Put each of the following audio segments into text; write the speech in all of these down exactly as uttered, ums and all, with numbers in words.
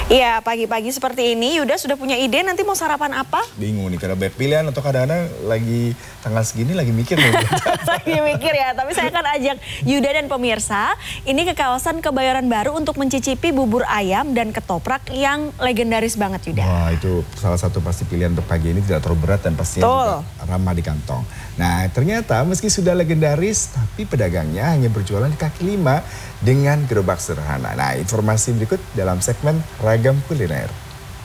Iya, pagi-pagi seperti ini Yuda sudah punya ide nanti mau sarapan apa? Bingung nih, karena banyak pilihan atau kadang-kadang lagi tanggal segini lagi mikir nih. Lagi mikir ya, tapi saya akan ajak Yuda dan pemirsa ini ke kawasan Kebayoran Baru untuk mencicipi bubur ayam dan ketoprak yang legendaris banget Yuda. Wah, itu salah satu pasti pilihan untuk pagi ini, tidak terlalu berat dan pastinya juga ramah di kantong. Nah, ternyata meski sudah legendaris, tapi pedagangnya hanya berjualan di kaki lima dengan gerobak sederhana. Nah, informasi berikut dalam segmen Ragam Kuliner.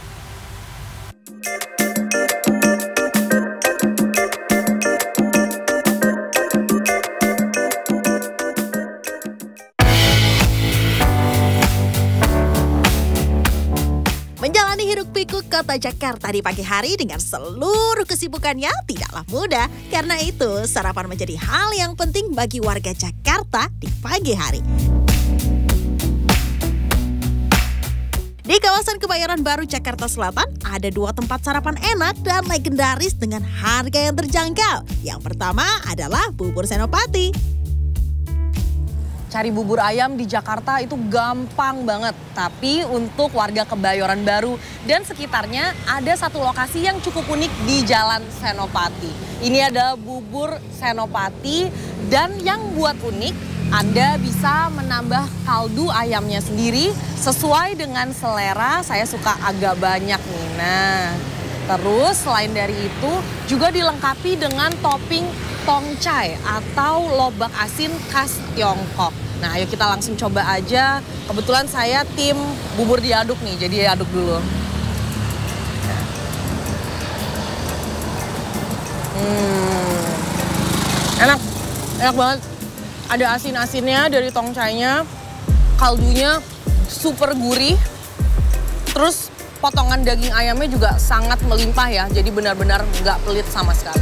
Menjalani hiruk-pikuk kota Jakarta di pagi hari dengan seluruh kesibukannya tidaklah mudah. Karena itu, sarapan menjadi hal yang penting bagi warga Jakarta di pagi hari. Di kawasan Kebayoran Baru, Jakarta Selatan, ada dua tempat sarapan enak dan legendaris dengan harga yang terjangkau. Yang pertama adalah Bubur Senopati. Cari bubur ayam di Jakarta itu gampang banget. Tapi untuk warga Kebayoran Baru dan sekitarnya ada satu lokasi yang cukup unik di Jalan Senopati. Ini ada Bubur Senopati dan yang buat unik, Anda bisa menambah kaldu ayamnya sendiri sesuai dengan selera. Saya suka agak banyak nih. Nah, terus selain dari itu juga dilengkapi dengan topping tongcai atau lobak asin khas Tiongkok. Nah, ayo kita langsung coba aja. Kebetulan saya tim bubur diaduk nih, jadi aduk dulu. Hmm, enak, enak banget. Ada asin-asinnya dari tongcainya, kaldunya super gurih. Terus potongan daging ayamnya juga sangat melimpah ya, jadi benar-benar nggak pelit sama sekali.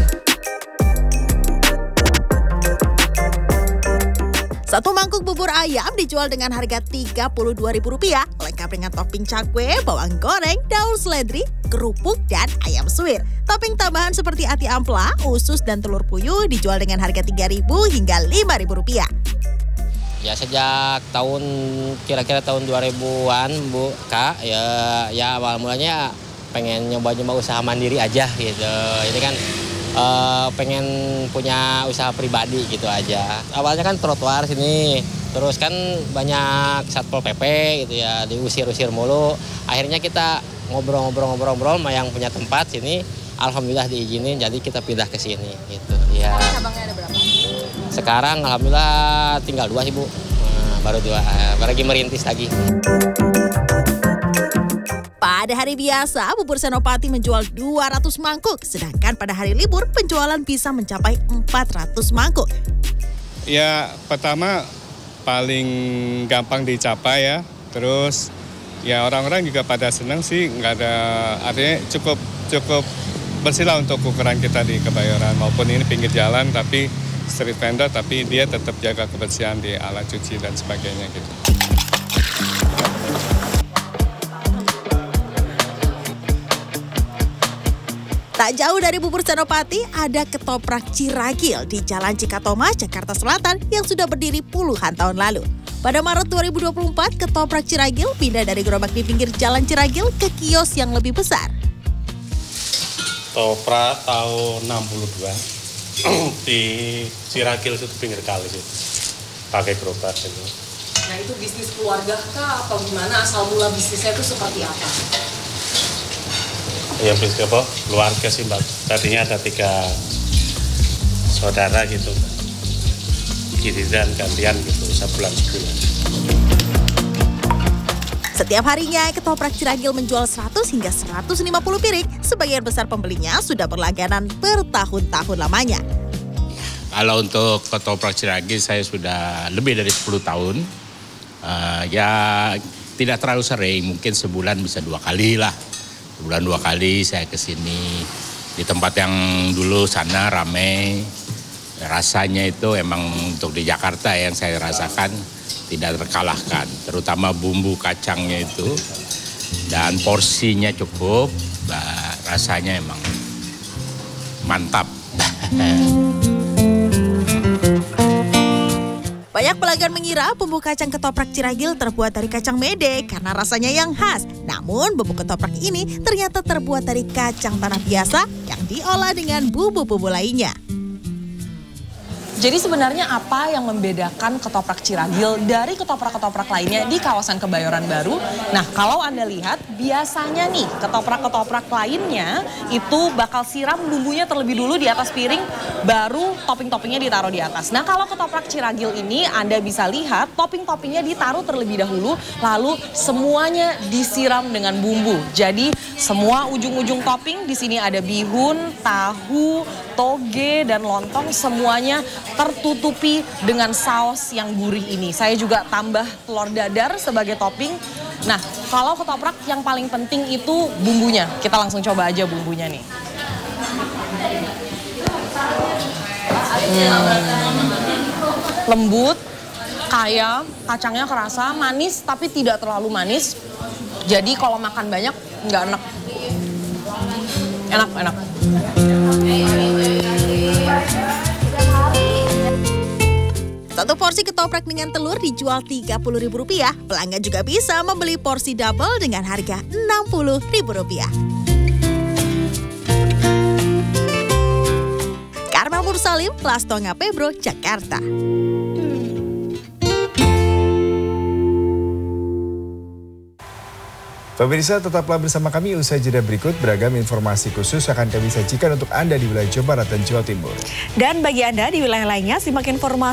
Satu mangkuk bubur ayam dijual dengan harga tiga puluh dua ribu rupiah, lengkap dengan topping cakwe, bawang goreng, daun seledri, kerupuk, dan ayam suwir. Topping tambahan seperti ati ampla, usus, dan telur puyuh dijual dengan harga tiga ribu hingga lima ribu rupiah. Ya sejak tahun kira-kira tahun dua ribuan Bu Kak, ya ya awal mulanya pengen nyoba-nyoba usaha mandiri aja gitu. Ini kan Uh, pengen punya usaha pribadi gitu aja. Awalnya kan trotoar sini, terus kan banyak Satpol P P gitu ya, diusir-usir mulu. Akhirnya kita ngobrol-ngobrol-ngobrol sama yang punya tempat sini, alhamdulillah diizinin, jadi kita pindah ke sini gitu. Ya. Cabangnya ada berapa? Sekarang alhamdulillah tinggal dua sih Bu, nah, baru dua, baru lagi merintis lagi. Pada hari biasa, bubur Senopati menjual dua ratus mangkuk, sedangkan pada hari libur penjualan bisa mencapai empat ratus mangkuk. Ya, pertama paling gampang dicapai ya, terus ya orang-orang juga pada senang sih, nggak ada, artinya cukup cukup bersih lah untuk ukuran kita di Kebayoran, maupun ini pinggir jalan tapi street vendor, tapi dia tetap jaga kebersihan di alat cuci dan sebagainya gitu. Tak jauh dari bubur Senopati, ada ketoprak Ciragil di Jalan Cikatoma, Jakarta Selatan yang sudah berdiri puluhan tahun lalu. Pada Maret dua ribu dua puluh empat, ketoprak Ciragil pindah dari gerobak di pinggir Jalan Ciragil ke kios yang lebih besar. Ketoprak tahun enam puluh dua di Ciragil itu pinggir kali sih, pakai gerobak itu. Nah, itu bisnis keluarga kah atau gimana? Asal mula bisnisnya itu seperti apa? Ya bisnis apa? Keluarga sih Mbak. Tadinya ada tiga saudara gitu. Giliran gantian gitu, sebulan sebulan. Setiap harinya, ketoprak Ciragil menjual seratus hingga seratus lima puluh piring. Sebagian besar pembelinya sudah berlangganan bertahun-tahun lamanya. Kalau untuk ketoprak Ciragil saya sudah lebih dari sepuluh tahun. Uh, ya tidak terlalu sering, mungkin sebulan bisa dua kali lah. Sebulan dua kali saya ke sini. Di tempat yang dulu sana ramai. Rasanya itu emang untuk di Jakarta yang saya rasakan tidak terkalahkan. Terutama bumbu kacangnya itu. Dan porsinya cukup. Bah, rasanya emang mantap. Banyak pelanggan mengira bumbu kacang ketoprak Ciragil terbuat dari kacang mede karena rasanya yang khas. Namun bumbu ketoprak ini ternyata terbuat dari kacang tanah biasa yang diolah dengan bumbu-bumbu lainnya. Jadi sebenarnya apa yang membedakan ketoprak Ciragil dari ketoprak-ketoprak lainnya di kawasan Kebayoran Baru? Nah, kalau Anda lihat biasanya nih ketoprak-ketoprak lainnya itu bakal siram bumbunya terlebih dulu di atas piring, baru topping-toppingnya ditaruh di atas. Nah, kalau ketoprak Ciragil ini Anda bisa lihat topping-toppingnya ditaruh terlebih dahulu, lalu semuanya disiram dengan bumbu. Jadi semua ujung-ujung topping di sini ada bihun, tahu, toge, dan lontong, semuanya tertutupi dengan saus yang gurih ini. Saya juga tambah telur dadar sebagai topping. Nah, kalau ketoprak yang paling penting itu bumbunya. Kita langsung coba aja bumbunya nih. Hmm. Lembut, kaya, kacangnya kerasa, manis tapi tidak terlalu manis. Jadi kalau makan banyak nggak enak. Enak, enak. Satu porsi ketoprak dengan telur dijual tiga puluh ribu rupiah. Pelanggan juga bisa membeli porsi double dengan harga enam puluh ribu rupiah. Karmel Mursalim, Lastonga Pebro, Jakarta. Pemirsa, tetaplah bersama kami. Usai jeda berikut, beragam informasi khusus akan kami sajikan untuk Anda di wilayah Jawa Barat dan Jawa Timur. Dan bagi Anda di wilayah lainnya, simak informasi